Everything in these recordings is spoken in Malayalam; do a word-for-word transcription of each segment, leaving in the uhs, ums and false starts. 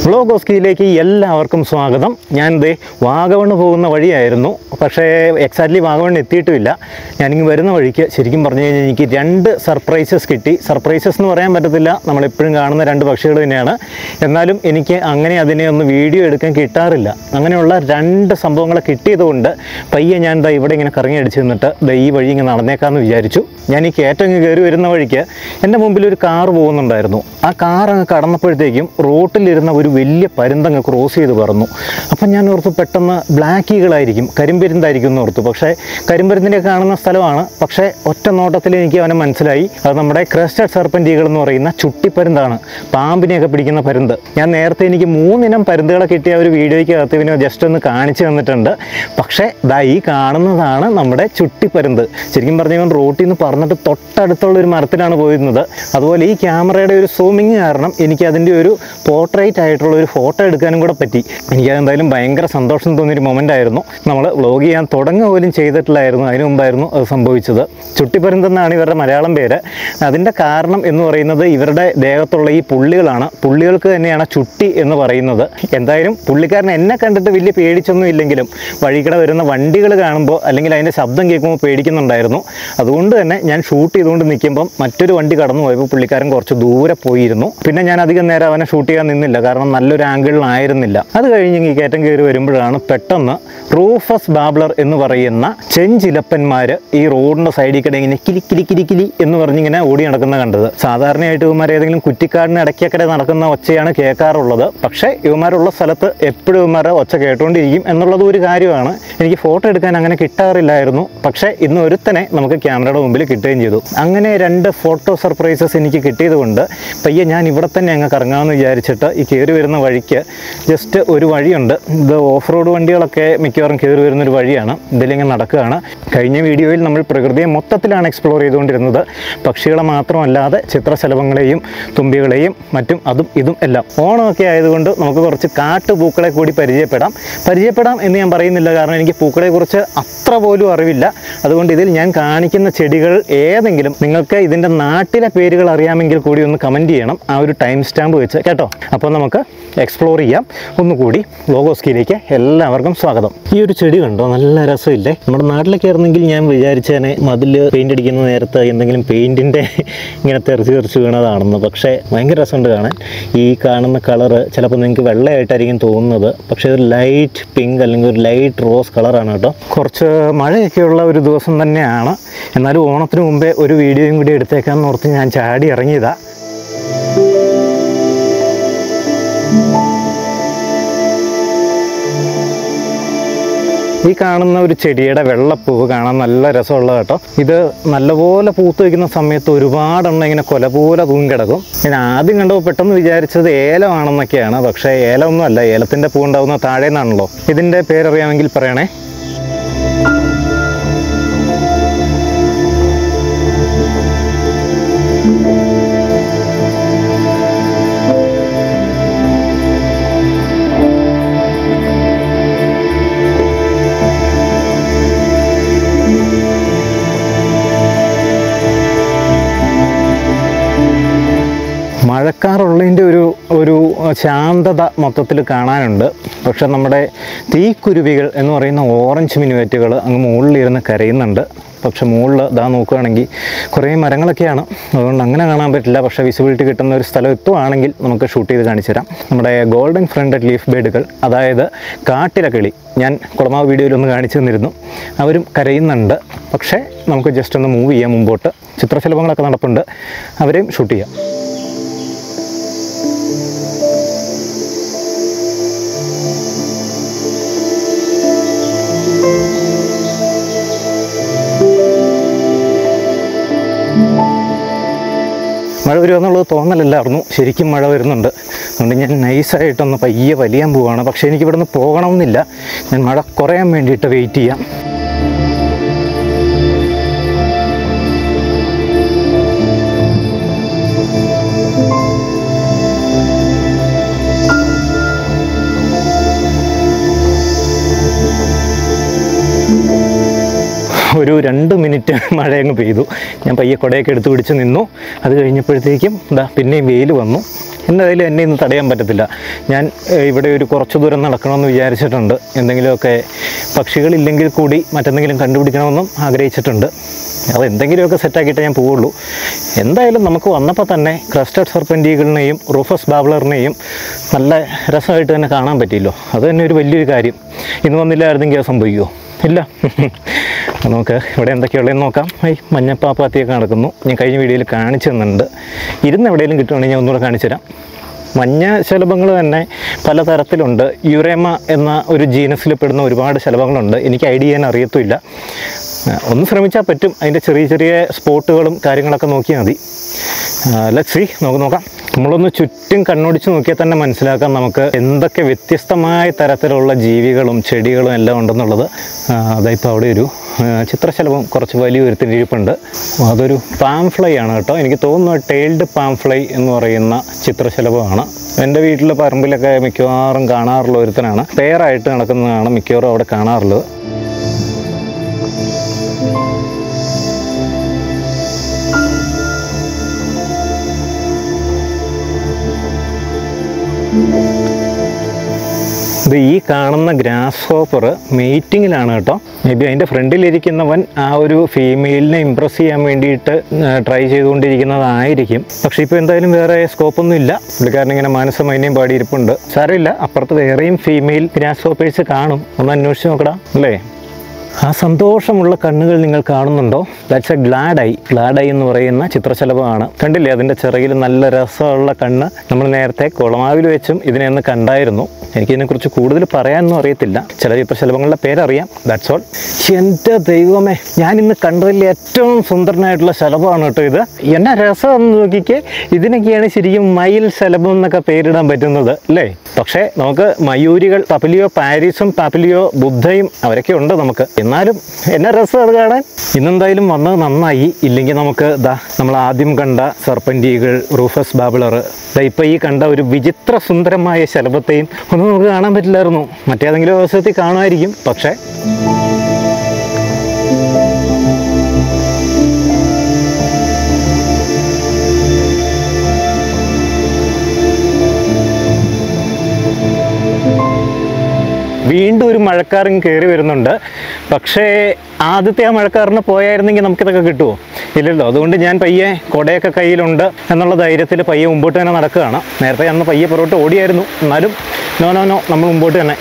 വ്ളോഗോസ്കിയിലേക്ക് എല്ലാവർക്കും സ്വാഗതം. ഞാൻ ദേ വാഗമണ് പോകുന്ന വഴിയായിരുന്നു, പക്ഷേ എക്സാക്ട്ലി വാഗമൺ എത്തിയിട്ടുമില്ല. ഞാനിങ്ങ് വരുന്ന വഴിക്ക് ശരിക്കും പറഞ്ഞു കഴിഞ്ഞാൽ എനിക്ക് രണ്ട് സർപ്രൈസസ് കിട്ടി. സർപ്രൈസസ് എന്ന് പറയാൻ പറ്റത്തില്ല, നമ്മളെപ്പോഴും കാണുന്ന രണ്ട് പക്ഷികൾ തന്നെയാണ്. എന്നാലും എനിക്ക് അങ്ങനെ അതിനെ ഒന്ന് വീഡിയോ എടുക്കാൻ കിട്ടാറില്ല. അങ്ങനെയുള്ള രണ്ട് സംഭവങ്ങളെ കിട്ടിയതുകൊണ്ട് പയ്യെ ഞാൻ ദാ ഇവിടെ ഇങ്ങനെ കറങ്ങി അടിച്ച് നിന്നിട്ട് ദാ ഈ വഴി ഇങ്ങനെ നടന്നേക്കാമെന്ന് വിചാരിച്ചു. ഞാൻ ഈ കയറ്റം ഇങ്ങ് കയറി വരുന്ന വഴിക്ക് എൻ്റെ മുമ്പിൽ ഒരു കാർ പോകുന്നുണ്ടായിരുന്നു. ആ കാർ അങ്ങ് കടന്നപ്പോഴത്തേക്കും റോട്ടിലിരുന്ന ഒരു വലിയ പരുന്തങ്ങ് ക്രോസ് ചെയ്ത് പറന്നു. അപ്പം ഞാൻ ഓർത്തു പെട്ടെന്ന് ബ്ലാക്ക് ഈഗിളായിരിക്കും, കരിമ്പരുന്തായിരിക്കും എന്ന് ഓർത്തു. പക്ഷേ കരിമ്പരുന്തിനെ കാണുന്ന സ്ഥലമാണ്. പക്ഷേ ഒറ്റ നോട്ടത്തിൽ എനിക്ക് അവനെ മനസ്സിലായി, അത് നമ്മുടെ ക്രസ്റ്റഡ് സർപ്പൻ്റ് ഈഗിൾ എന്ന് പറയുന്ന ചുട്ടിപ്പരുന്താണ്, പാമ്പിനെയൊക്കെ പിടിക്കുന്ന പരുന്ത്. ഞാൻ നേരത്തെ എനിക്ക് മൂന്നിനം പരുന്തുകളെ കിട്ടിയ ഒരു വീഡിയോയ്ക്ക് അകത്ത് പിന്നെ ജസ്റ്റ് ഒന്ന് കാണിച്ചു തന്നിട്ടുണ്ട്. പക്ഷേ ദാ ഈ കാണുന്നതാണ് നമ്മുടെ ചുട്ടിപ്പരുന്ത്. ശരിക്കും പറഞ്ഞാൽ റോട്ടിൽ നിന്ന് പറന്നിട്ട് തൊട്ടടുത്തുള്ള ഒരു മരത്തിലാണ് പോയിരുന്നത്. അതുപോലെ ഈ ക്യാമറയുടെ ഒരു സൂമിങ് കാരണം എനിക്ക് അതിൻ്റെ ഒരു പോർട്രേറ്റ് ആയിട്ടുള്ള ഒരു ഫോട്ടോ എടുക്കാനും കൂടെ പറ്റി. എനിക്കതെന്തായാലും ഭയങ്കര സന്തോഷം തോന്നിയൊരു മൊമെൻ്റ് ആയിരുന്നു. നമ്മൾ വ്ലോഗ് ചെയ്യാൻ തുടങ്ങുക പോലും ചെയ്തിട്ടില്ലായിരുന്നു, അതിനു മുമ്പായിരുന്നു അത് സംഭവിച്ചത്. ചുട്ടിപ്പരുന്തെന്നാണ് ഇവരുടെ മലയാളം പേര്. അതിൻ്റെ കാരണം എന്ന് പറയുന്നത് ഇവരുടെ ദേഹത്തുള്ള ഈ പുള്ളികളാണ്. പുള്ളികൾക്ക് തന്നെയാണ് ചുട്ടി എന്ന് പറയുന്നത്. എന്തായാലും പുള്ളിക്കാരൻ എന്നെ കണ്ടിട്ട് വലിയ പേടിച്ചൊന്നും ഇല്ലെങ്കിലും വഴികിടെ വരുന്ന വണ്ടികൾ കാണുമ്പോൾ അല്ലെങ്കിൽ അതിൻ്റെ ശബ്ദം കേൾക്കുമ്പോൾ പേടിക്കുന്നുണ്ടായിരുന്നു. അതുകൊണ്ട് തന്നെ ഞാൻ ഷൂട്ട് ചെയ്തുകൊണ്ട് നിൽക്കുമ്പം മറ്റൊരു വണ്ടി കടന്നു പോയപ്പോൾ പുള്ളിക്കാരൻ കുറച്ച് ദൂരെ പോയിരുന്നു. പിന്നെ ഞാൻ അധികം നേരം അവനെ ഷൂട്ട് ചെയ്യാൻ നിന്നില്ല, കാരണം നല്ലൊരു ആംഗിളിലായിരുന്നില്ല. അത് കഴിഞ്ഞ് ഈ കയറ്റം കയറി വരുമ്പോഴാണ് പെട്ടെന്ന് റൂഫസ് ബാബ്ലർ എന്ന് പറയുന്ന ചെഞ്ചിലപ്പന്മാർ ഈ റോഡിൻ്റെ സൈഡിൽ കൂടെ ഇങ്ങനെ കിലി കിലി കിലി കിലി എന്ന് പറഞ്ഞിങ്ങനെ ഓടി നടക്കുന്ന കണ്ടത്. സാധാരണയായിട്ട് ഇവന്മാർ ഏതെങ്കിലും കുറ്റിക്കാടിന് ഇടയ്ക്കക്കടെ നടക്കുന്ന ഒച്ചയാണ് കേൾക്കാറുള്ളത്. പക്ഷേ ഇവന്മാരുള്ള സ്ഥലത്ത് എപ്പോഴും ഇവന്മാരെ ഒച്ച കേട്ടുകൊണ്ടിരിക്കും എന്നുള്ളത് ഒരു കാര്യമാണ്. എനിക്ക് ഫോട്ടോ എടുക്കാൻ അങ്ങനെ കിട്ടാറില്ലായിരുന്നു. പക്ഷേ ഇന്ന് ഒരുത്തനെ നമുക്ക് ക്യാമറയുടെ മുമ്പിൽ കിട്ടുകയും ചെയ്തു. അങ്ങനെ രണ്ട് ഫോട്ടോ സർപ്രൈസസ് എനിക്ക് കിട്ടിയതുകൊണ്ട് പയ്യെ ഞാൻ ഇവിടെ തന്നെ അങ്ങ് കറങ്ങാമെന്ന് വിചാരിച്ചിട്ട് ഈ കയറി വരുന്ന വഴിക്ക് ജസ്റ്റ് ഒരു വഴിയുണ്ട്. ഇത് ഓഫ് റോഡ് വണ്ടികളൊക്കെ മിക്കവാറും കയറി വരുന്നൊരു വഴിയാണ്. ഇതിലിങ്ങനെ നടക്കുകയാണ്. കഴിഞ്ഞ വീഡിയോയിൽ നമ്മൾ പ്രകൃതിയെ മൊത്തത്തിലാണ് എക്സ്പ്ലോർ ചെയ്തുകൊണ്ടിരുന്നത്. പക്ഷികളെ മാത്രമല്ലാതെ ചിത്രശലഭങ്ങളെയും തുമ്പികളെയും മറ്റും അതും ഇതും എല്ലാം. ഓണമൊക്കെ ആയതുകൊണ്ട് നമുക്ക് കുറച്ച് കാട്ടുപൂക്കളെ കൂടി പരിചയപ്പെടാം. പരിചയപ്പെടാം എന്ന് ഞാൻ പറയുന്നില്ല, കാരണം എനിക്ക് പൂക്കളെക്കുറിച്ച് അത്ര പോലും അറിവില്ല. അതുകൊണ്ട് ഇതിൽ ഞാൻ കാണിക്കുന്ന ചെടികൾ ഏതെങ്കിലും നിങ്ങൾക്ക് ഇതിൻ്റെ നാട്ടിലെ പേരുകൾ അറിയാമെങ്കിൽ കൂടി ഒന്ന് കമൻറ്റ് ചെയ്യണം, ആ ഒരു ടൈം സ്റ്റാമ്പ് വെച്ച് കേട്ടോ. അപ്പോൾ നമുക്ക് എക്സ്പ്ലോർ ചെയ്യാം. ഒന്നുകൂടി വ്ളോഗോസ്കിയിലേക്ക് എല്ലാവർക്കും സ്വാഗതം. ഈ ഒരു ചെടി കണ്ടോ, നല്ല രസമില്ലേ? നമ്മുടെ നാട്ടിലൊക്കെ ആയിരുന്നെങ്കിൽ ഞാൻ വിചാരിച്ചേനെ മതിൽ പെയിൻ്റ് അടിക്കുന്ന നേരത്ത് എന്തെങ്കിലും പെയിൻറ്റിൻ്റെ ഇങ്ങനെ തെറിച്ച് തെറിച്ച് വീണതാണെന്ന്. പക്ഷേ ഭയങ്കര രസമുണ്ട് കാണാൻ. ഈ കാണുന്ന കളറ് ചിലപ്പോൾ നിങ്ങൾക്ക് വെള്ളയായിട്ടായിരിക്കും തോന്നുന്നത്, പക്ഷേ ഒരു ലൈറ്റ് പിങ്ക് അല്ലെങ്കിൽ ഒരു ലൈറ്റ് റോസ് കളറാണ് കേട്ടോ. കുറച്ച് മഴയൊക്കെയുള്ള ഒരു ദിവസം തന്നെയാണ്. എന്നാലും ഓണത്തിന് മുമ്പേ ഒരു വീഡിയോയും കൂടി എടുത്തേക്കാമെന്ന് ഓർത്ത് ഞാൻ ചാടി ഇറങ്ങിയതാണ്. ഈ കാണുന്ന ഒരു ചെടിയുടെ വെള്ളപ്പൂവ് കാണാൻ നല്ല രസമുള്ളത് കേട്ടോ. ഇത് നല്ലപോലെ പൂത്ത് വയ്ക്കുന്ന സമയത്ത് ഒരുപാടെണ്ണം ഇങ്ങനെ കൊല പോലെ തൂങ്ങി കിടക്കും. ഞാൻ ആദ്യം കണ്ടപ്പോൾ പെട്ടെന്ന് വിചാരിച്ചത് ഏലമാണെന്നൊക്കെയാണ്. പക്ഷേ ഏലമൊന്നും അല്ല, ഏലത്തിൻ്റെ പൂ ഉണ്ടാകുന്ന താഴെ നിന്നാണല്ലോ. ഇതിൻ്റെ പേരറിയാമെങ്കിൽ പറയണേ. മഴക്കാറുള്ളതിൻ്റെ ഒരു ഒരു ശാന്തത മൊത്തത്തിൽ കാണാനുണ്ട്. പക്ഷെ നമ്മുടെ തീക്കുരുവികൾ എന്ന് പറയുന്ന ഓറഞ്ച് മിനുവേറ്റുകൾ അങ്ങ് മുകളിലിരുന്ന് കരയുന്നുണ്ട്. പക്ഷെ മുകളിൽ ഇതാ നോക്കുകയാണെങ്കിൽ കുറേ മരങ്ങളൊക്കെയാണ്, അതുകൊണ്ട് അങ്ങനെ കാണാൻ പറ്റില്ല. പക്ഷേ വിസിബിലിറ്റി കിട്ടുന്ന ഒരു സ്ഥലം എത്തുവാണെങ്കിൽ നമുക്ക് ഷൂട്ട് ചെയ്ത് കാണിച്ചു തരാം. നമ്മുടെ ഗോൾഡൻ ഫ്രണ്ടഡ് ലീഫ് ബേഡുകൾ, അതായത് കാട്ടിലെ കിളി, ഞാൻ കുളമാവ് വീഡിയോയിലൊന്ന് കാണിച്ചു തന്നിരുന്നു. അവരും കരയുന്നുണ്ട്. പക്ഷേ നമുക്ക് ജസ്റ്റ് ഒന്ന് മൂവ് ചെയ്യാം മുമ്പോട്ട്. ചിത്രശലഭങ്ങളൊക്കെ നടപ്പുണ്ട്, അവരെയും ഷൂട്ട് ചെയ്യാം. മഴ വരുമെന്നുള്ളത് തോന്നലല്ലായിരുന്നു, ശരിക്കും മഴ വരുന്നുണ്ട്. അതുകൊണ്ട് ഞാൻ നൈസായിട്ടൊന്ന് പയ്യെ വലിയാൻ പോവുകയാണ്. പക്ഷേ എനിക്കിവിടെ നിന്ന് പോകണമെന്നില്ല, ഞാൻ മഴ കുറയാൻ വേണ്ടിയിട്ട് വെയിറ്റ് ചെയ്യാം. ഒരു രണ്ട് മിനിറ്റ് മഴയങ്ങ് പെയ്തു. ഞാൻ പയ്യെ കുടയൊക്കെ എടുത്ത് പിടിച്ച് നിന്നു. അത് കഴിഞ്ഞപ്പോഴത്തേക്കും എന്താ പിന്നെയും വെയിൽ വന്നു. എന്തായാലും എന്നെ ഇന്ന് തടയാൻ പറ്റത്തില്ല. ഞാൻ ഇവിടെ ഒരു കുറച്ച് ദൂരം നടക്കണമെന്ന് വിചാരിച്ചിട്ടുണ്ട്. എന്തെങ്കിലുമൊക്കെ പക്ഷികളില്ലെങ്കിൽ കൂടി മറ്റെന്തെങ്കിലും കണ്ടുപിടിക്കണമെന്നും ആഗ്രഹിച്ചിട്ടുണ്ട്. അത് എന്തെങ്കിലുമൊക്കെ സെറ്റാക്കിയിട്ട് ഞാൻ പോവുള്ളൂ. എന്തായാലും നമുക്ക് വന്നപ്പോൾ തന്നെ ക്രസ്റ്റഡ് സർപ്പൻറ്റീകളിനെയും റൂഫസ് ബാബ്ലറിനെയും നല്ല രസമായിട്ട് തന്നെ കാണാൻ പറ്റിയല്ലോ. അത് തന്നെ ഒരു വലിയൊരു കാര്യം. ഇന്ന് വന്നില്ലായിരുന്നെങ്കിൽ അത് സംഭവിക്കുമോ? ഇല്ല. നമുക്ക് ഇവിടെ എന്തൊക്കെയുള്ളതെന്ന് നോക്കാം. ഈ മഞ്ഞപ്പാപ്പാത്തിയൊക്കെ നടക്കുന്നു. ഞാൻ കഴിഞ്ഞ വീഡിയോയിൽ കാണിച്ചു തന്നിട്ടുണ്ട്. ഇരുന്ന് എവിടെയെങ്കിലും കിട്ടുവാണെങ്കിൽ ഞാൻ ഒന്നുകൂടെ കാണിച്ചു തരാം. മഞ്ഞ ശലഭങ്ങൾ തന്നെ പലതരത്തിലുണ്ട്. യുറേമ എന്ന ഒരു ജീനസിൽ പെടുന്ന ഒരുപാട് ശലഭങ്ങളുണ്ട്. എനിക്ക് ഐഡിയ ചെയ്യാൻ അറിയത്തുമില്ല. ഒന്ന് ശ്രമിച്ചാൽ പറ്റും. അതിൻ്റെ ചെറിയ ചെറിയ സ്പോട്ടുകളും കാര്യങ്ങളൊക്കെ നോക്കിയാൽ മതി. ലെറ്റ്സ് സീ, നമുക്ക് നോക്കാം. നമ്മളൊന്ന് ചുറ്റും കണ്ണോടിച്ച് നോക്കിയാൽ തന്നെ മനസ്സിലാക്കാം നമുക്ക് എന്തൊക്കെ വ്യത്യസ്തമായ തരത്തിലുള്ള ജീവികളും ചെടികളും എല്ലാം ഉണ്ടെന്നുള്ളത്. അതായിപ്പോൾ അവിടെ ഒരു ചിത്രശലഭം കുറച്ച് വലിയ ഒരുത്തിൻ്റെ ഇരിപ്പുണ്ട്. അതൊരു പാംഫ്ലൈ ആണ് കേട്ടോ. എനിക്ക് തോന്നുന്നു ടെയിൽഡ് പാംഫ്ലൈ എന്ന് പറയുന്ന ചിത്രശലഭമാണ്. എൻ്റെ വീട്ടിലെ പറമ്പിലൊക്കെ മിക്കവാറും കാണാറുള്ള ഒരുത്തനാണ്. പെയറായിട്ട് നടക്കുന്നതാണ് മിക്കവാറും അവിടെ കാണാറുള്ളത്. ഇത് ഈ കാണുന്ന ഗ്രാസ് ഹോപ്പർ മെയ്റ്റിങ്ങിലാണ് കേട്ടോ. മേ ബി അതിൻ്റെ ഫ്രണ്ടിലിരിക്കുന്നവൻ ആ ഒരു ഫീമെയിലിനെ ഇമ്പ്രസ് ചെയ്യാൻ വേണ്ടിയിട്ട് ട്രൈ ചെയ്തുകൊണ്ടിരിക്കുന്നതായിരിക്കും. പക്ഷേ ഇപ്പോൾ എന്തായാലും വേറെ സ്കോപ്പൊന്നും ഇല്ല. പുള്ളിക്കാരൻ ഇങ്ങനെ മാനസം അതിനെയും പാടിയിരിപ്പുണ്ട്. സാരമില്ല, അപ്പുറത്ത് വേറെയും ഫീമെയിൽ ഗ്രാസ് ഹോപ്പേഴ്സ് കാണും. ഒന്ന് അന്വേഷിച്ച് നോക്കടാ അല്ലേ. ആ സന്തോഷമുള്ള കണ്ണുകൾ നിങ്ങൾ കാണുന്നുണ്ടോ? That's a glad eye. Glad eye എന്ന് പറയുന്ന ചിത്രശലഭമാണ്. കണ്ടില്ലേ അതിൻ്റെ ചിറകിൽ നല്ല രസമുള്ള കണ്ണ്. നമ്മൾ നേരത്തെ കുളമാവിൽ വെച്ചും ഇതിനെ ഒന്ന് കണ്ടായിരുന്നു. എനിക്കിതിനെക്കുറിച്ച് കൂടുതൽ പറയാനൊന്നും അറിയത്തില്ല. ചില ചിത്രശലഭങ്ങളുടെ പേരറിയാം. That's all. എൻ്റെ ദൈവമേ, ഞാൻ ഇന്ന് കണ്ടതിൽ ഏറ്റവും സുന്ദരനായിട്ടുള്ള ശലഭമാണ് കേട്ടോ ഇത്. എന്നാ രസമെന്ന് നോക്കിക്കേ. ഇതിനൊക്കെയാണ് ശരിക്കും മയിൽ ശലഭം എന്നൊക്കെ പേരിടാൻ പറ്റുന്നത് അല്ലേ. പക്ഷേ നമുക്ക് മയൂരികൾ, പപ്പിലിയോ പാരീസും പാപ്പിലിയോ ബുദ്ധയും അവരൊക്കെ ഉണ്ട് നമുക്ക്. എന്നാലും എന്നാ രസം അത് കാണാൻ. ഇന്നെന്തായാലും വന്നത് നന്നായി. ഇല്ലെങ്കിൽ നമുക്ക് ദാ നമ്മൾ ആദ്യം കണ്ട സർപ്പൻറ്റീകൾ, റൂഫസ് ബാബ്ലർ, ഇപ്പം ഈ കണ്ട ഒരു വിചിത്ര സുന്ദരമായ ശലഭത്തെയും ഒന്നും നമുക്ക് കാണാൻ പറ്റില്ലായിരുന്നു. മറ്റേതെങ്കിലും അവസരത്തിൽ കാണുമായിരിക്കും. പക്ഷേ വീണ്ടും ഒരു മഴക്കാരൻ കയറി വരുന്നുണ്ട്. പക്ഷേ ആദ്യത്തെ ആ മഴക്കാരന് പോയായിരുന്നെങ്കിൽ നമുക്കിതൊക്കെ കിട്ടുമോ? ഇല്ലല്ലോ. അതുകൊണ്ട് ഞാൻ പയ്യെ കുടയൊക്കെ കയ്യിലുണ്ട് എന്നുള്ള ധൈര്യത്തിൽ പയ്യെ മുമ്പോട്ട് തന്നെ നടക്കുകയാണ്. നേരത്തെ അന്ന് പയ്യെ പുറകോട്ട് ഓടിയായിരുന്നു. എന്നാലും നോ നോ നോ നമ്മൾ മുമ്പോട്ട് തന്നെ.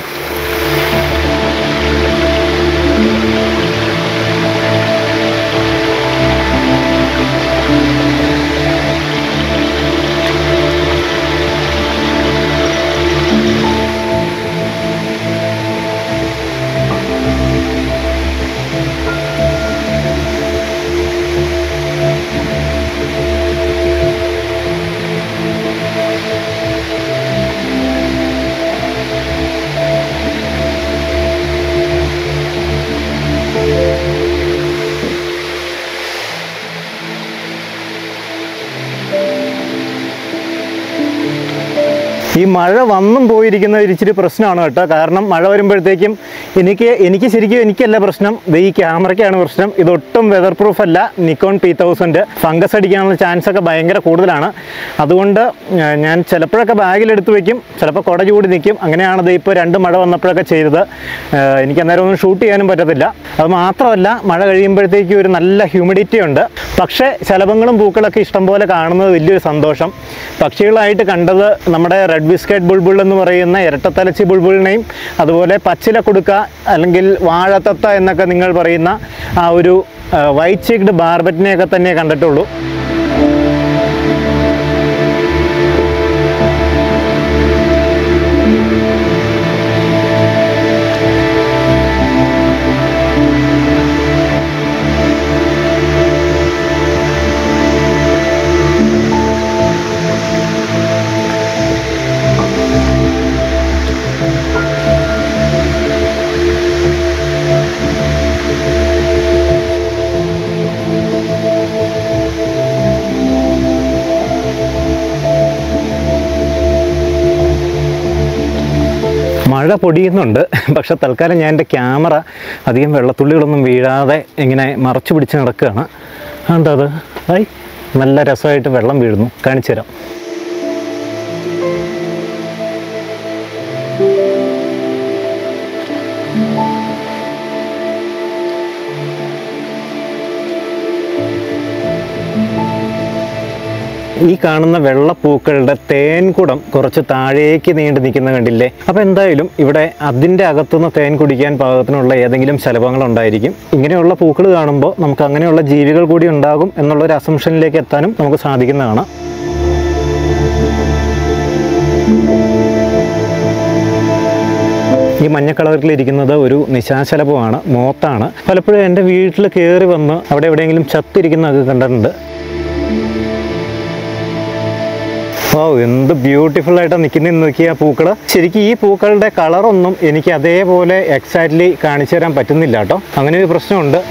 ഈ മഴ വന്നും പോയിരിക്കുന്ന ഒരു ഇച്ചിരി പ്രശ്നമാണ് കേട്ടോ. കാരണം മഴ വരുമ്പോഴത്തേക്കും എനിക്ക് എനിക്ക് ശരിക്കും എനിക്കല്ല പ്രശ്നം, ഇത് ഈ ക്യാമറയ്ക്കാണ് പ്രശ്നം. ഇതൊട്ടും വെതർ പ്രൂഫ് അല്ല. നിക്കോൺ പി തൗസൻഡ് ഫംഗസ് അടിക്കാനുള്ള ചാൻസ് ഒക്കെ ഭയങ്കര കൂടുതലാണ്. അതുകൊണ്ട് ഞാൻ ചിലപ്പോഴൊക്കെ ബാഗിലെടുത്ത് വയ്ക്കും, ചിലപ്പോൾ കുട ചൂടി നിൽക്കും. അങ്ങനെയാണ് ഇത് ഇപ്പോൾ രണ്ട് മഴ വന്നപ്പോഴൊക്കെ ചെയ്തത്. എനിക്ക് അന്നേരം ഒന്നും ഷൂട്ട് ചെയ്യാനും പറ്റത്തില്ല. അത് മാത്രമല്ല, മഴ കഴിയുമ്പോഴത്തേക്കും ഒരു നല്ല ഹ്യൂമിഡിറ്റി ഉണ്ട്. പക്ഷേ ശലഭങ്ങളും പൂക്കളൊക്കെ ഇഷ്ടംപോലെ കാണുന്നത് വലിയൊരു സന്തോഷം. പക്ഷികളായിട്ട് കണ്ടത് നമ്മുടെ റെഡ് ബിസ്ക്കറ്റ് ബുൾബുൾ എന്ന് പറയുന്ന ഇരട്ടത്തലച്ചി ബുൾബുളിനെയും അതുപോലെ പച്ചില കൊടുക്ക അല്ലെങ്കിൽ വാഴത്തത്ത എന്നൊക്കെ നിങ്ങൾ പറയുന്ന ആ ഒരു വൈറ്റ് ചീക്ഡ് ബാർബറ്റിനെയൊക്കെ തന്നെ കണ്ടിട്ടുള്ളൂ. മഴ പൊടിയുന്നുണ്ട്. പക്ഷെ തൽക്കാലം ഞാൻ എൻ്റെ ക്യാമറ അധികം വെള്ളത്തുള്ളികളൊന്നും വീഴാതെ ഇങ്ങനെ മറച്ചു പിടിച്ച് നടക്കുകയാണ്. എന്താ അത്? ഹായ്, നല്ല രസമായിട്ട് വെള്ളം വീഴുന്നു. കാണിച്ചു തരാം. ഈ കാണുന്ന വെള്ളപ്പൂക്കളുടെ തേൻകുടം കുറച്ച് താഴേക്ക് നീണ്ടു നിൽക്കുന്ന കണ്ടില്ലേ? അപ്പോൾ എന്തായാലും ഇവിടെ അതിൻ്റെ അകത്തുനിന്ന് തേൻ കുടിക്കാൻ പാകത്തിനുള്ള ഏതെങ്കിലും ശലഭങ്ങളുണ്ടായിരിക്കും. ഇങ്ങനെയുള്ള പൂക്കൾ കാണുമ്പോൾ നമുക്ക് അങ്ങനെയുള്ള ജീവികൾ കൂടി ഉണ്ടാകും എന്നുള്ളൊരു അസംഷനിലേക്ക് എത്താനും നമുക്ക് സാധിക്കുന്നതാണ്. ഈ മഞ്ഞ കളറിലിരിക്കുന്നത് ഒരു നിശാശലഭമാണ്, മോത്താണ്. പലപ്പോഴും എൻ്റെ വീട്ടിൽ കയറി വന്ന് അവിടെ എവിടെയെങ്കിലും ചത്തിരിക്കുന്നതൊക്കെ കണ്ടിട്ടുണ്ട്. ഓ, എന്ത് ബ്യൂട്ടിഫുൾ ആയിട്ടാണ് നിൽക്കുന്നതെന്ന് നോക്കിയ പൂക്കൾ. ശരിക്കും ഈ പൂക്കളുടെ കളറൊന്നും എനിക്ക് അതേപോലെ എക്സാക്ട്ലി കാണിച്ചു തരാൻ പറ്റുന്നില്ല കേട്ടോ. അങ്ങനെ ഒരു പ്രശ്നമുണ്ട്.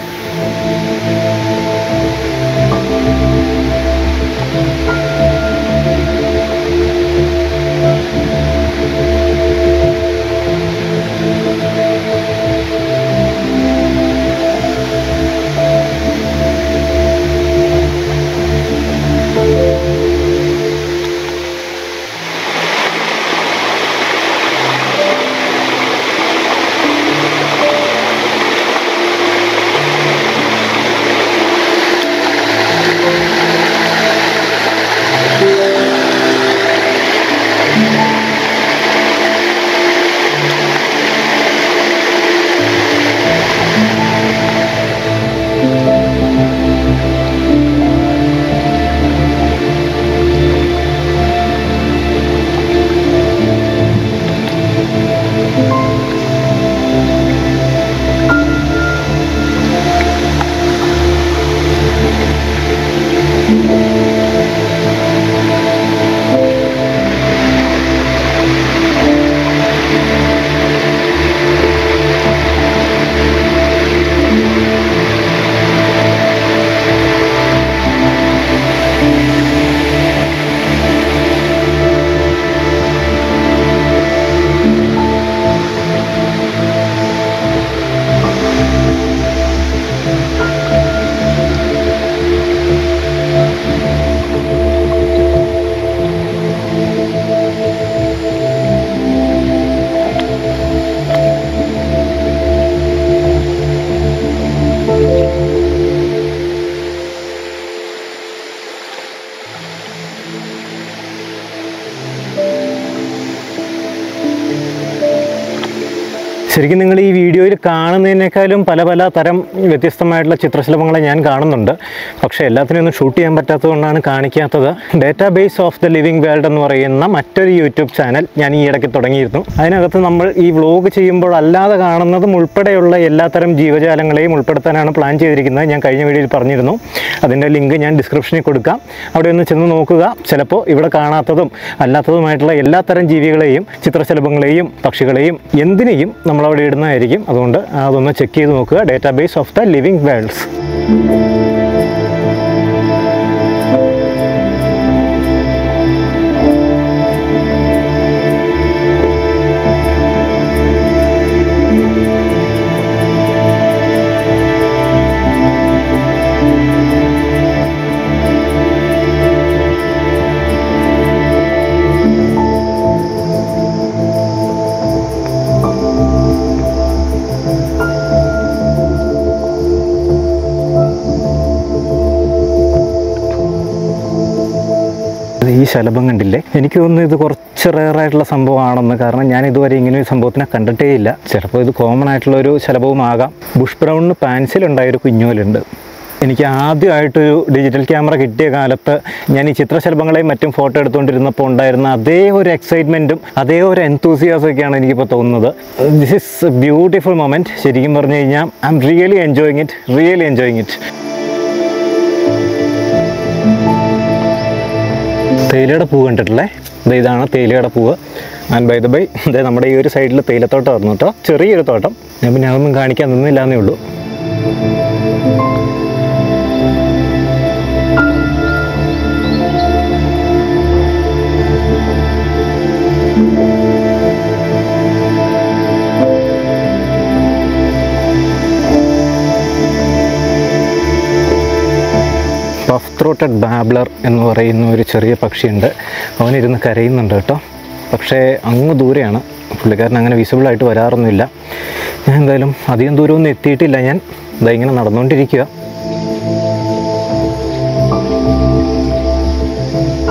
ശരിക്കും നിങ്ങൾ ഈ വീഡിയോയിൽ കാണുന്നതിനേക്കാളും പല പല തരം വ്യത്യസ്തമായിട്ടുള്ള ചിത്രശലഭങ്ങളെ ഞാൻ കാണുന്നുണ്ട്. പക്ഷേ എല്ലാത്തിനും ഒന്നും ഷൂട്ട് ചെയ്യാൻ പറ്റാത്തതുകൊണ്ടാണ് കാണിക്കാത്തത്. Database of the living world എന്ന് പറയുന്ന മറ്റൊരു യൂട്യൂബ് ചാനൽ ഞാൻ ഈ ഇടയ്ക്ക് തുടങ്ങിയിരുന്നു. അതിനകത്ത് നമ്മൾ ഈ വ്ലോഗ് ചെയ്യുമ്പോൾ അല്ലാതെ കാണുന്നതും ഉൾപ്പെടെയുള്ള എല്ലാത്തരം ജീവജാലങ്ങളെയും ഉൾപ്പെടുത്താനാണ് പ്ലാൻ ചെയ്തിരിക്കുന്നത്. ഞാൻ കഴിഞ്ഞ വീഡിയോയിൽ പറഞ്ഞിരുന്നു. അതിൻ്റെ ലിങ്ക് ഞാൻ ഡിസ്ക്രിപ്ഷനിൽ കൊടുക്കാം. അവിടെ ഒന്ന് ചെന്ന് നോക്കുക. ചിലപ്പോൾ ഇവിടെ കാണാത്തതും അല്ലാത്തതുമായിട്ടുള്ള എല്ലാത്തരം ജീവികളെയും ചിത്രശലഭങ്ങളെയും പക്ഷികളെയും എന്തിനേയും നമ്മൾ അവിടെ ഇടുന്നതായിരിക്കും. അതുകൊണ്ട് അതൊന്ന് ചെക്ക് ചെയ്ത് നോക്കുക. Database of the living worlds. ഈ ശലഭം കണ്ടില്ലേ? എനിക്ക് തോന്നുന്നു ഇത് കുറച്ച് റെയറായിട്ടുള്ള സംഭവമാണെന്ന്. കാരണം ഞാൻ ഇതുവരെ ഇങ്ങനെ ഒരു സംഭവത്തിനെ കണ്ടിട്ടേ ഇല്ല. ചിലപ്പോൾ ഇത് കോമൺ ആയിട്ടുള്ളൊരു ശലഭവുമാകാം. ബുഷ് ബ്രൗണിന് പാൻസിലുണ്ടായൊരു കുഞ്ഞോലുണ്ട്. എനിക്ക് ആദ്യമായിട്ടൊരു ഡിജിറ്റൽ ക്യാമറ കിട്ടിയ കാലത്ത് ഞാൻ ഈ ചിത്രശലഭങ്ങളെയും മറ്റും ഫോട്ടോ എടുത്തുകൊണ്ടിരുന്നപ്പോൾ ഉണ്ടായിരുന്ന അതേ ഒരു എക്സൈറ്റ്മെൻറ്റും അതേ ഒരു എൻതൂസിയാസമൊക്കെയാണ് എനിക്കിപ്പോൾ തോന്നുന്നത്. This is a beautiful moment. ശരിക്കും പറഞ്ഞു കഴിഞ്ഞാൽ I am really enjoying it really enjoying it തേയിലയുടെ പൂവ് കണ്ടിട്ടില്ലേ? ഇതാണ് തേയിലയുടെ പൂവ്. ആൻഡ് ബൈ ദ ബൈ ഇതേ നമ്മുടെ ഈ ഒരു സൈഡിൽ തേയിലത്തോട്ടം ആയിരുന്നു കേട്ടോ. ചെറിയൊരു തോട്ടം. ഞാൻ പിന്നെ അതൊന്നും കാണിക്കാൻ നിന്നില്ലാന്നേ ഉള്ളൂ. പഫ് ത്രോട്ടഡ് ബാബ്ലർ എന്ന് പറയുന്ന ഒരു ചെറിയ പക്ഷിയുണ്ട്. അവനിരുന്ന് കരയുന്നുണ്ട് കേട്ടോ. പക്ഷേ അങ്ങ് ദൂരെയാണ്. പുള്ളിക്കാരൻ അങ്ങനെ വിസിബിളായിട്ട് വരാറൊന്നുമില്ല. ഞാൻ എന്തായാലും അധികം ദൂരമൊന്നും എത്തിയിട്ടില്ല. ഞാൻ ഇതാ ഇങ്ങനെ നടന്നുകൊണ്ടിരിക്കുക.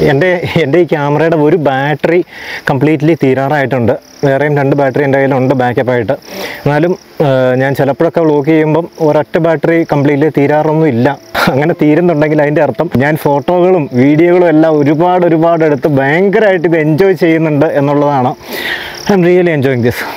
എൻ്റെ എൻ്റെ ഈ ക്യാമറയുടെ ഒരു ബാറ്ററി കംപ്ലീറ്റ്ലി തീരാറായിട്ടുണ്ട്. വേറെയും രണ്ട് ബാറ്ററി എൻ്റെ കയ്യിലുണ്ട് ബാക്കപ്പായിട്ട്. എന്നാലും ഞാൻ ചിലപ്പോഴൊക്കെ വ്ലോഗ് ചെയ്യുമ്പം ഒരൊറ്റ ബാറ്ററി കംപ്ലീറ്റ്ലി തീരാറൊന്നും ഇല്ല. അങ്ങനെ തീരുന്നുണ്ടെങ്കിൽ അതിൻ്റെ അർത്ഥം ഞാൻ ഫോട്ടോകളും വീഡിയോകളും എല്ലാം ഒരുപാട് ഒരുപാട് എടുത്ത് ഭയങ്കരമായിട്ട് ഇത് എൻജോയ് ചെയ്യുന്നുണ്ട് എന്നുള്ളതാണ്. I am really enjoying this.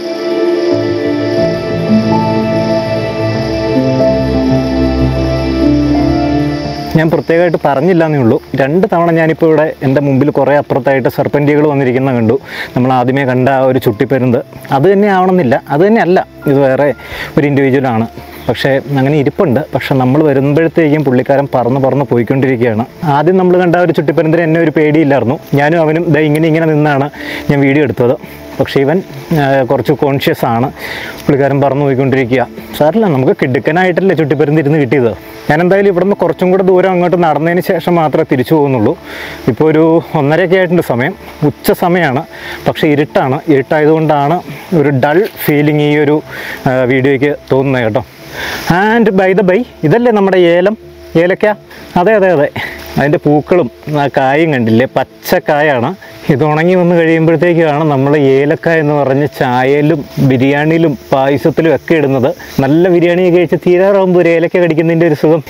ഞാൻ പ്രത്യേകമായിട്ട് പറഞ്ഞില്ല എന്നേ ഉള്ളൂ. രണ്ട് തവണ ഞാനിപ്പോൾ ഇവിടെ എൻ്റെ മുമ്പിൽ കുറേ അപ്പുറത്തായിട്ട് സർപ്പൻറ്റികൾ വന്നിരിക്കുന്ന കണ്ടു. നമ്മൾ ആദ്യമേ കണ്ട ആ ഒരു ചുട്ടിപ്പരുന്ത് അത് തന്നെ ആവണമെന്നില്ല, അത് തന്നെ അല്ല, ഇത് വേറെ ഒരു ഇൻഡിവിജ്വലാണ്. പക്ഷേ അങ്ങനെ ഇരിപ്പുണ്ട്. പക്ഷെ നമ്മൾ വരുമ്പോഴത്തേക്കും പുള്ളിക്കാരൻ പറന്ന് പറന്ന് പോയിക്കൊണ്ടിരിക്കുകയാണ്. ആദ്യം നമ്മൾ കണ്ട ഒരു ചുട്ടിപ്പരുന്തിന് എന്നെ ഒരു പേടിയില്ലായിരുന്നു. ഞാനും അവനും ദാ ഇങ്ങനെ ഇങ്ങനെ നിന്നാണ് ഞാൻ വീഡിയോ എടുത്തത്. പക്ഷേ ഇവൻ കുറച്ച് കോൺഷ്യസ് ആണ്. പുള്ളിക്കാരൻ പറന്ന് പോയിക്കൊണ്ടിരിക്കുക. സാറില്ല, നമുക്ക് കിടുക്കനായിട്ടല്ലേ ചുട്ടിപ്പരുന്തിരുന്ന് കിട്ടിയത്. ഞാൻ എന്തായാലും ഇവിടെ നിന്ന് കുറച്ചും കൂടെ ദൂരം അങ്ങോട്ട് നടന്നതിന് ശേഷം മാത്രമേ തിരിച്ചു പോകുന്നുള്ളൂ. ഇപ്പോൾ ഒരു ഒന്നരയൊക്കെ ആയിട്ടുണ്ട് സമയം, ഉച്ച സമയമാണ്. പക്ഷേ ഇരുട്ടാണ്. ഇരുട്ടായതുകൊണ്ടാണ് ഒരു ഡൾ ഫീലിംഗ് ഈ ഒരു വീഡിയോയ്ക്ക് തോന്നുന്നത് കേട്ടോ. ആൻഡ് ബൈ ദ ബൈ, ഇതല്ലേ നമ്മുടെ ഏലം, ഏലക്ക? അതെ അതെ അതെ, അതിൻ്റെ പൂക്കളും ആ കായും കണ്ടില്ലേ, പച്ചക്കായാണ്. ഇത് ഉണങ്ങി വന്ന് കഴിയുമ്പോഴത്തേക്കാണ് നമ്മൾ ഏലക്ക എന്ന് പറഞ്ഞ് ചായയിലും ബിരിയാണിയിലും പായസത്തിലും ഒക്കെ ഇടുന്നത്. നല്ല ബിരിയാണിയൊക്കെ കഴിച്ച് തീരാറാകുമ്പോൾ ഒരു ഏലക്ക കടിക്കുന്നതിൻ്റെ ഒരു സുഖം.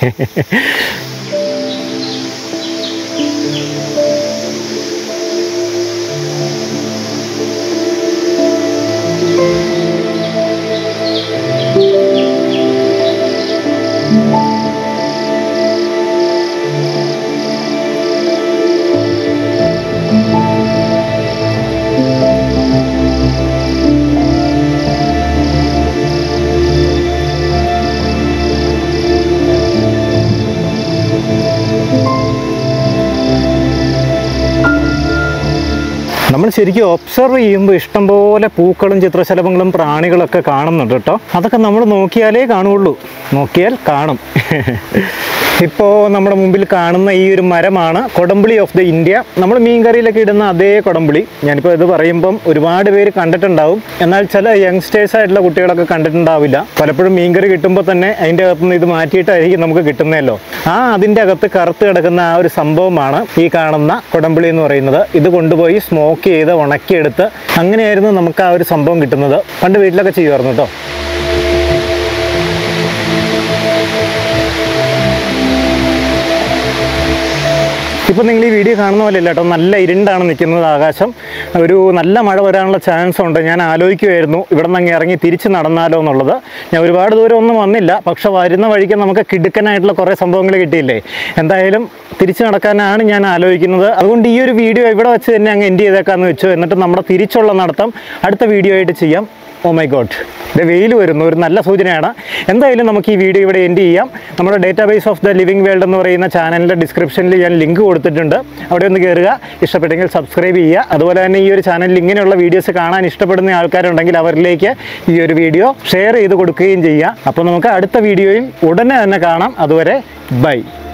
നമ്മൾ ശരിക്കും ഒബ്സർവ് ചെയ്യുമ്പോൾ ഇഷ്ടംപോലെ പൂക്കളും ചിത്രശലഭങ്ങളും പ്രാണികളൊക്കെ കാണുന്നുണ്ട് കേട്ടോ. അതൊക്കെ നമ്മൾ നോക്കിയാലേ കാണുള്ളൂ, നോക്കിയാൽ കാണും. ഇപ്പോൾ നമ്മുടെ മുമ്പിൽ കാണുന്ന ഈ ഒരു മരമാണ് കൊടംപുളി ഓഫ് ദ ഇന്ത്യ. നമ്മൾ മീൻകറിയിലൊക്കെ ഇടുന്ന അതേ കൊടംപുളി. ഞാനിപ്പോൾ ഇത് പറയുമ്പം ഒരുപാട് പേര് കണ്ടിട്ടുണ്ടാവും, എന്നാൽ ചില യങ്സ്റ്റേഴ്സ് ആയിട്ടുള്ള കുട്ടികളൊക്കെ കണ്ടിട്ടുണ്ടാവില്ല. പലപ്പോഴും മീൻകറി കിട്ടുമ്പോൾ തന്നെ അതിൻ്റെ അകത്തുനിന്ന് ഇത് മാറ്റിയിട്ടായിരിക്കും നമുക്ക് കിട്ടുന്നതല്ലോ. ആ അതിൻ്റെ അകത്ത് കറുത്ത് കിടക്കുന്ന ആ ഒരു സംഭവമാണ് ഈ കാണുന്ന കൊടംപുളി എന്ന് പറയുന്നത്. ഇത് കൊണ്ടുപോയി സ്മോക്ക് ചെയ്ത് ഉണക്കിയെടുത്ത് അങ്ങനെയായിരുന്നു നമുക്ക് ആ ഒരു സംഭവം കിട്ടുന്നത്. പണ്ട് വീട്ടിലൊക്കെ ചെയ്യുമായിരുന്നു കേട്ടോ. ഇപ്പോൾ നിങ്ങൾ ഈ വീഡിയോ കാണുന്ന പോലെ ഇല്ല കേട്ടോ, നല്ല ഇരുണ്ടാണ് നിൽക്കുന്നത് ആകാശം. ഒരു നല്ല മഴ വരാനുള്ള ചാൻസ് ഉണ്ട്. ഞാൻ ആലോചിക്കുമായിരുന്നു ഇവിടെ നിന്ന് അങ്ങ് ഇറങ്ങി തിരിച്ച് നടന്നാലോ എന്നുള്ളത്. ഞാൻ ഒരുപാട് ദൂരം ഒന്നും വന്നില്ല, പക്ഷെ വരുന്ന വഴിക്ക് നമുക്ക് കിടുക്കനായിട്ടുള്ള കുറേ സംഭവങ്ങൾ കിട്ടിയില്ലേ. എന്തായാലും തിരിച്ച് നടക്കാനാണ് ഞാൻ ആലോചിക്കുന്നത്. അതുകൊണ്ട് ഈ ഒരു വീഡിയോ ഇവിടെ വെച്ച് തന്നെ അങ്ങ് എൻഡ് ചെയ്തേക്കാമെന്ന് വെച്ചു. എന്നിട്ട് നമ്മുടെ തിരിച്ചുള്ള നടത്തം അടുത്ത വീഡിയോ ആയിട്ട് ചെയ്യാം. ഓ മൈ ഗോഡ്, ഇത് വെയിൽ വരുന്നു, ഒരു നല്ല സൂചനയാണ്. എന്തായാലും നമുക്ക് ഈ വീഡിയോ ഇവിടെ എൻഡ് ചെയ്യാം. നമ്മുടെ database of the living world എന്ന് പറയുന്ന ചാനലിൻ്റെ ഡിസ്ക്രിപ്ഷനിൽ ഞാൻ ലിങ്ക് കൊടുത്തിട്ടുണ്ട്. അവിടെ ഒന്ന് കയറുക, ഇഷ്ടപ്പെട്ടെങ്കിൽ സബ്സ്ക്രൈബ് ചെയ്യുക. അതുപോലെ തന്നെ ഈ ഒരു ചാനലിൽ ഇങ്ങനെയുള്ള വീഡിയോസ് കാണാൻ ഇഷ്ടപ്പെടുന്ന ആൾക്കാരുണ്ടെങ്കിൽ അവരിലേക്ക് ഈ ഒരു വീഡിയോ ഷെയർ ചെയ്ത് കൊടുക്കുകയും ചെയ്യുക. അപ്പോൾ നമുക്ക് അടുത്ത വീഡിയോയിൽ ഉടനെ തന്നെ കാണാം. അതുവരെ ബൈ.